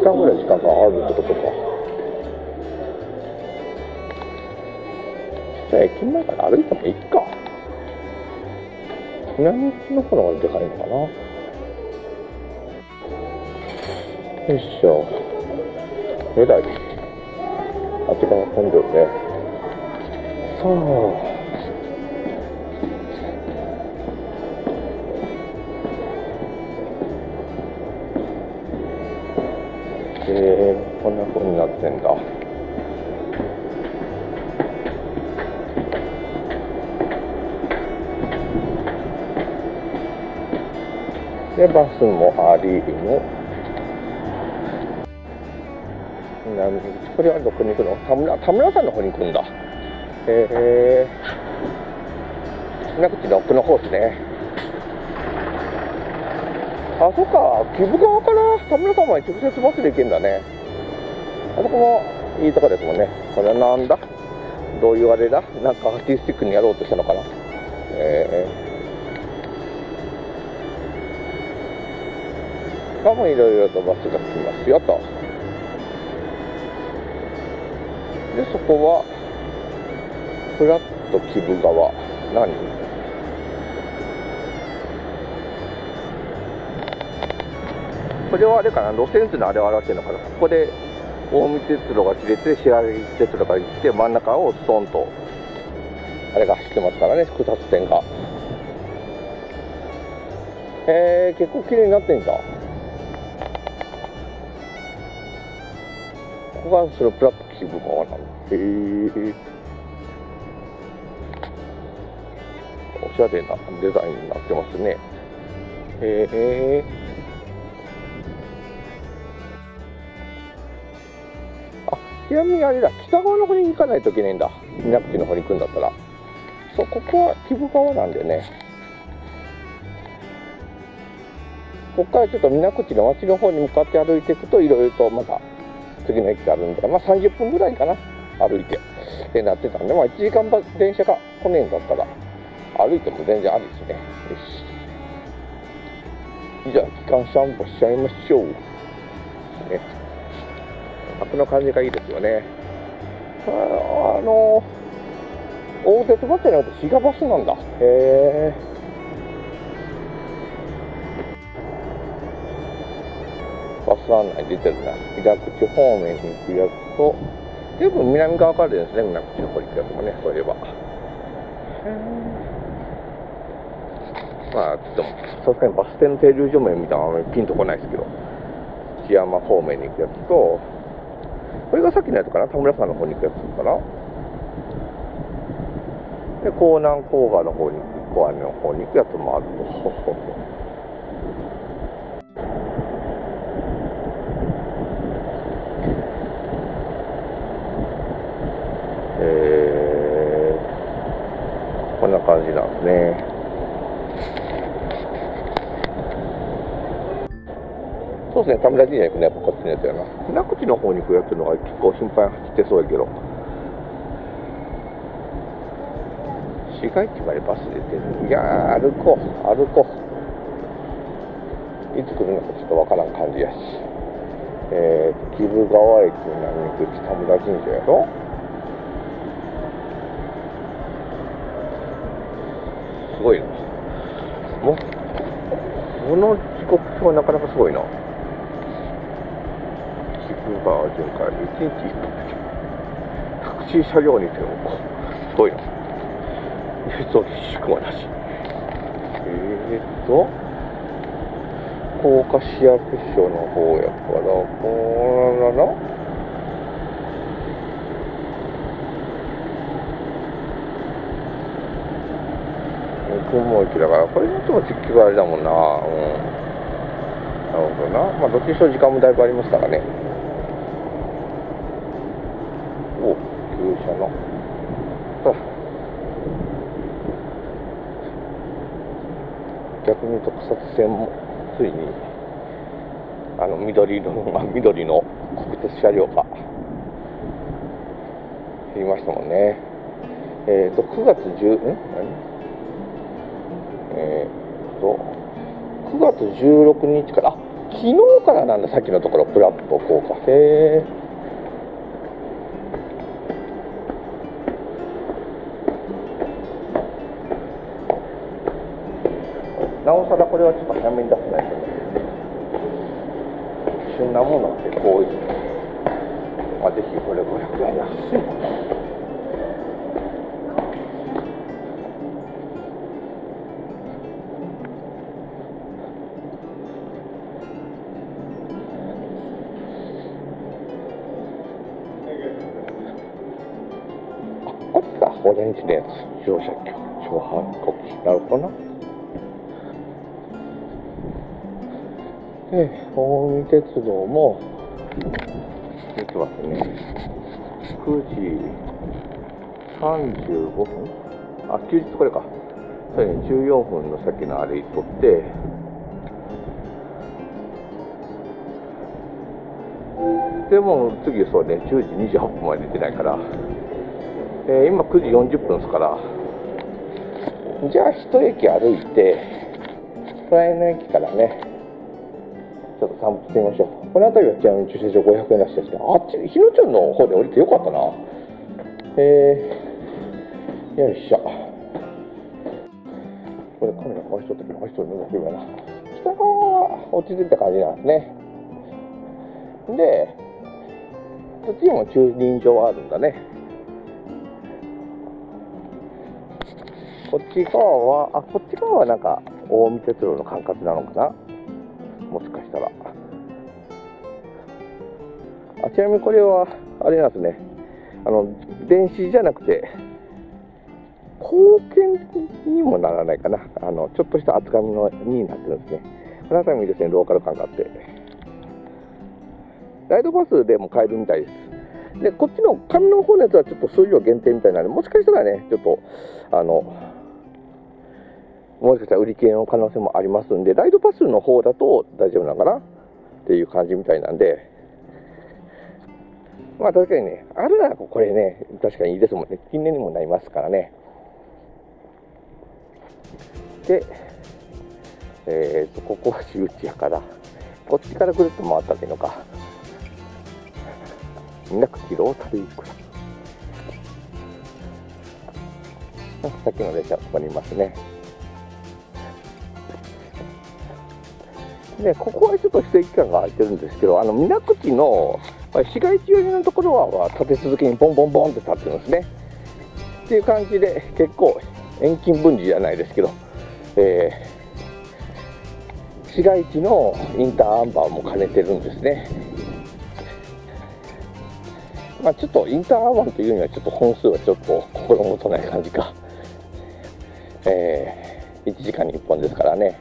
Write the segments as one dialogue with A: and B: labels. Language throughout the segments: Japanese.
A: 間ぐらい時間があるってことか。じゃあ駅前から歩いてもいいか。南の方の方がでかいのかな。よいしょ。えらい。あっち側混んでるね。さあ。こんな風になってんだ。で、バスもありの。これはどこに行くの？田村さんの方に行くんだ。船口の奥の方ですね。あ、そっか、木生川から田村さんまで直接バスで行けんだね。あそこもいいとこですもんね。これはなんだ？どういうあれだ？なんかアーティスティックにやろうとしたのかな。もういろいろとバスが来ますよと。で、そこはフラット木生川。何？これはあれかな、路線図のあれを表してるのかな。ここで近江鉄道が切れて白木鉄道が行って真ん中をストンとあれが走ってますからね、複雑線が。結構綺麗になってんだ。ここがそれプラット木生川なの。おしゃれなデザインになってますね。ちなみにあれだ、北側の方に行かないといけないんだ。水口の方に行くんだったら。そう、ここは木生川なんでね。ここからちょっと水口の町の方に向かって歩いていくと、いろいろとまた次の駅があるんで、まあ30分ぐらいかな、歩いて。ってなってたんで、まあ1時間電車が来ねえんだったら、歩いても全然ありですね。よし。じゃあ、機関散歩しちゃいましょう。ね。この感じがいいですよね。大鉄バスじゃなくて滋賀バスなんだ。バス案内出てるな。水口方面に行くやつと、全部南側からですね、水口の方に行くやつもね、そういえば。まあ、でも、さすがにバス停の停留所名みたいなのはピンとこないですけど、木山方面に行くやつと、これがさっきのやつかな、田村さんの方に行くやつかな。で、江南高架の方に行くやつもあると。こんな感じなんですね。そうですね、田村神社に行くね、やっぱこっちのやつやな。船口の方に行くやつのが結構頻繁に走ってそうやけど。市街地までバス出てる。いやー、歩こう。いつ来るのかちょっとわからん感じやし。木生川駅南口田村神社やろ。すごいな。この時刻表はなかなかすごいな。木生川巡回1日タクシー車両にてすごいな。輸送宿もなし。高架市役所の方やから、こうなの。雲駅だから、これにとも実況があれだもんな。なるほどな。まあ、どっちにしろ時間もだいぶありますからね。急車の。逆に特撮線もついに緑の国鉄車両が減りましたもんね。9月16日から、昨昨日からなんだ、さっきのところ、プラット効果。へえ。なおさらこれはちょっと早めに出せないとね。旬なものってこういう。ぜひこれ500円安いもんな。こっちか、オレンジのやつ。乗車橋、超反抗期。なるほどな。で、近江鉄道も出てますね。9時35分、休日これか。そうね、14分の先のあれ取って、でも次そうね、10時28分まで出てないから、今9時40分ですから、じゃあ一駅歩いて、隣の駅からね、ちょっと散歩してみましょう。この辺りはちなみに駐車場500円らしいですけど、あっち、日野町の方で降りてよかったな。よいしょ。これカメラ回しとったけど、回しとるのだけやな。北側は落ち着いた感じなんですね。で、そっちにも駐輪場はあるんだね。こっち側は、こっち側はなんか、近江鉄道の管轄なのかな、もしかしたら。ちなみにこれは、あれなんですね。電子じゃなくて、貢献にもならないかな。ちょっとした厚紙になってるんですね。この辺りもいいですね、ローカル感があって。ライドバスでも買えるみたいです。で、こっちの紙の方のやつはちょっと数量限定みたいなので、もしかしたらね、ちょっと、もしかしたら売り切れの可能性もありますんで、ライドパスの方だと大丈夫なのかなっていう感じみたいなんで、まあ確かにね、あるならこれね、確かにいいですもんね。近年にもなりますからね。で、ここは私有地やから、こっちからぐるっと回ったっていうのか。みんな口ロータリークラブ。さっきの列車ここにいますね。で、ここはちょっと指定期間が空いてるんですけど、水口の市街地寄りのところは立て続けにボンボンボンって立ってるんですね。っていう感じで、結構遠近分離じゃないですけど、市街地のインターアンバーも兼ねてるんですね。まあちょっとインターアンバーというにはちょっと本数はちょっと心もとない感じか。1時間に1本ですからね。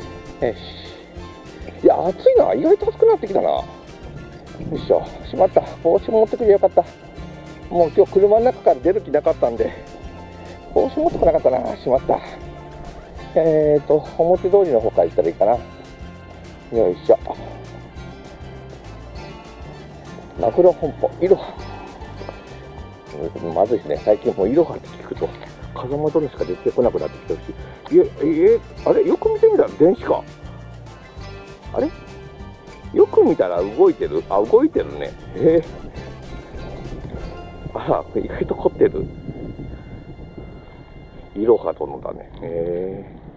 A: いや、暑いな。意外と暑くなってきたな。よいしょ。しまった。帽子持ってくれよかった。もう今日車の中から出る気なかったんで、帽子持ってこなかったな。しまった。表通りの方から行ったらいいかな。よいしょ。マグロ本舗、いろは。まずいですね。最近もういろはって聞くと、風間殿しか出てこなくなってきてるし。あれよく見てみたら電子か。あれよく見たら動いてる。動いてるね。あら、意外と凝ってる。いろは殿だね。